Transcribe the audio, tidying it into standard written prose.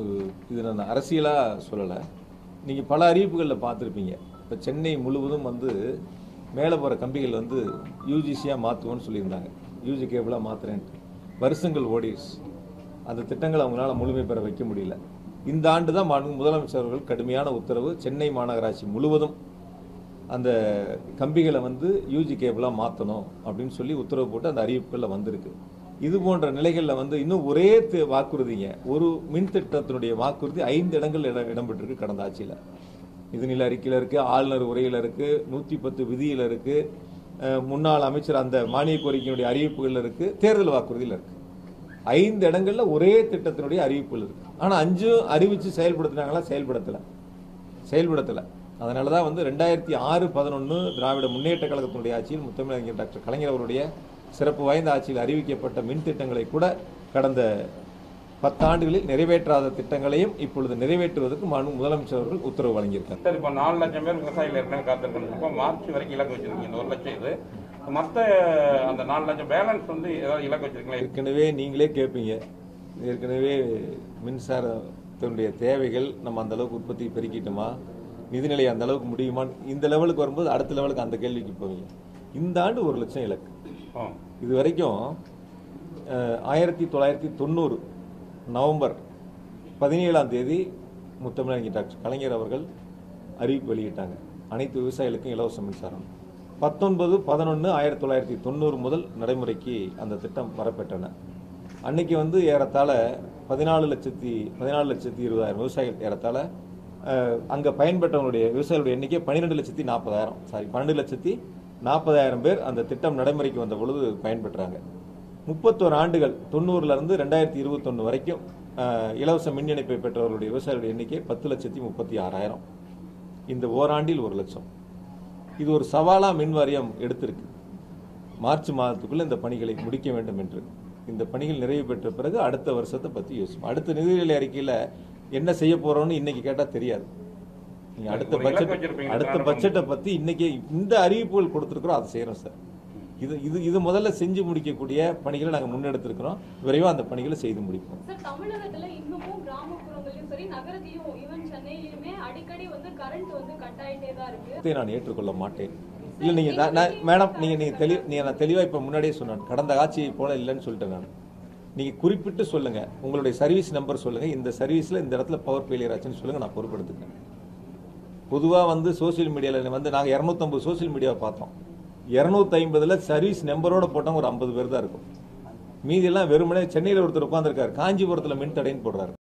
இது நான் அரசியலாக சொல்லலை. நீங்கள் பல அறிவிப்புகளில் பார்த்துருப்பீங்க. இப்போ சென்னை முழுவதும் வந்து மேலே போகிற கம்பிகள் வந்து யூஜிசியாக மாற்றுவோன்னு சொல்லியிருந்தாங்க. யூஜி கேபிளாக மாற்றுறேன்ட்டு வருஷங்கள் ஓடிடுச்சு. அந்த திட்டங்களை அவங்களால முழுமை பெற வைக்க முடியல. இந்த ஆண்டு தான் முதலமைச்சர் அவர்கள் கடுமையான உத்தரவு, சென்னை மாநகராட்சி முழுவதும் அந்த கம்பிகளை வந்து யூஜி கேபிளாக மாற்றணும் அப்படின்னு சொல்லி உத்தரவு போட்டு அந்த அறிவிப்புகளில் வந்திருக்கு. இது போன்ற நிலைகளில் வந்து இன்னும் ஒரே வாக்குறுதிங்க, ஒரு மின் திட்டத்தினுடைய வாக்குறுதி 5 இடங்கள் இடம்பெற்றிருக்கு கடந்த ஆட்சியில். நிதிநிலை அறிக்கையில் இருக்குது, ஆளுநர் உரையில் இருக்குது, 110 விதியில் இருக்குது, முன்னாள் அமைச்சர் அந்த மானிய கோரிக்கையினுடைய அறிவிப்புகளில் இருக்குது, தேர்தல் வாக்குறுதியில் இருக்குது. 5 இடங்களில் ஒரே திட்டத்தினுடைய அறிவிப்புகள் இருக்குது. ஆனால் 5 அறிவித்து செயல்படுத்தினாங்களா? செயல்படுத்தலை. அதனால தான் வந்து 2006-11 திராவிட முன்னேற்ற கழகத்தினுடைய ஆட்சியில் முத்தமிழறிஞர் டாக்டர் கலைஞர் அவருடைய சிறப்பு வாய்ந்த ஆட்சியில் அறிவிக்கப்பட்ட மின் திட்டங்களை கூட கடந்த 10 ஆண்டுகளில் நிறைவேற்றாத திட்டங்களையும் இப்பொழுது நிறைவேற்றுவதற்கு முதலமைச்சர் அவர்கள் உத்தரவு வழங்கியிருக்கார். சார், இப்போ 4 லட்சம் பேர் விவசாயிகள் ஏற்கனவே காத்திருக்காங்க. இப்போ மார்ச் வரைக்கும் இலக்கு வச்சிருக்கீங்க. இந்த 1 லட்சம் இது மற்ற அந்த 4 லட்சம் பேலன்ஸ் வந்து ஏதாவது இலக்கு வச்சிருக்கீங்களா? ஏற்கனவே நீங்களே கேட்பீங்க, ஏற்கனவே மின்சாரத்தினுடைய தேவைகள் நம்ம அந்த அளவுக்கு உற்பத்தி பெருக்கிட்டோமா, நிதிநிலை அந்த அளவுக்கு முடியுமா, இந்த லெவலுக்கு வரும்போது அடுத்த லெவலுக்கு அந்த கேள்விக்கு போவீங்க. இந்த ஆண்டு 1 லட்சம் இலக்கு. இது வரைக்கும் 1990 நவம்பர் 17ஆம் தேதி முத்தமிழறிஞர் டாக்டர் கலைஞர் அவர்கள் அறிவிப்பு வெளியிட்டாங்க, அனைத்து விவசாயிகளுக்கும் இலவச மின்சாரம். 19/11/1990 முதல் நடைமுறைக்கு அந்த திட்டம் வரப்பெற்றன. அன்னைக்கு வந்து ஏறத்தாழ 14,20,000 விவசாயிகள் ஏறத்தாழ அங்கே பயன்பெற்றவங்களுடைய விவசாயிகளுடைய எண்ணிக்கை 12,40,000 பேர் அந்த திட்டம் நடைமுறைக்கு வந்த பொழுது பயன்பெற்றாங்க. 31 ஆண்டுகள் 90லிருந்து 2021 வரைக்கும் இலவச மின் இணைப்பை பெற்றவர்களுடைய விவசாயிகளுடைய எண்ணிக்கை 10,36,000. இந்த ஓராண்டில் 1 லட்சம். இது ஒரு சவாலாக மின் வாரியம் எடுத்திருக்கு. மார்ச் மாதத்துக்குள்ள இந்த பணிகளை முடிக்க வேண்டும் என்று. இந்த பணிகள் நிறைவு பெற்ற பிறகு அடுத்த வருஷத்தை பற்றி யோசிப்போம். அடுத்த நிதிநிலை அறிக்கையில் என்ன செய்ய போறோம்னு இன்னைக்கு கேட்டால் தெரியாது. நீங்க அடுத்த பட்ஜெட்டை பற்றி இன்னைக்கு இந்த அறிவிப்புகள் கொடுத்துருக்குறோம், அதை செய்யறோம் சார். இது முதல்ல செஞ்சு முடிக்கக்கூடிய பணிகளை நாங்கள் முன்னெடுத்திருக்கிறோம். விரைவாக அந்த பணிகளை செய்து முடிப்போம். தமிழகத்துல இன்னமும் கிராமப்புறங்களிலும் சரி, நகரத்திலும் ஈவன் சென்னையிலுமே அடிக்கடி வந்து கரண்ட் வந்து கட் ஆயிட்டே தான் இருக்கு. நான் ஏற்றுக்கொள்ள மாட்டேன். இல்லை நீங்க மேடம், நான் தெளிவாக இப்போ முன்னாடியே சொன்னேன், கடந்த ஆட்சியை போல இல்லைன்னு சொல்லிட்டேன் நான். நீங்க குறிப்பிட்டு சொல்லுங்க, உங்களுடைய சர்வீஸ் நம்பர் சொல்லுங்க, இந்த சர்வீஸ்ல இந்த இடத்துல பவர் ஃபெயிலியர் ஆச்சுன்னு சொல்லுங்க, நான் பொறுப்பெடுத்துக்கிறேன். பொதுவாக வந்து சோசியல் மீடியாவில் வந்து நாங்கள் 250 சோசியல் மீடியாவை பார்த்தோம். 250ல் சர்வீஸ் நம்பரோட போட்டவங்க ஒரு 50 பேர் தான் இருக்கும். மீதி எல்லாம் வெறுமனே சென்னையில் ஒருத்தர் உட்காந்துருக்காரு, காஞ்சிபுரத்தில் மின் தடைன்னு போடுறாரு.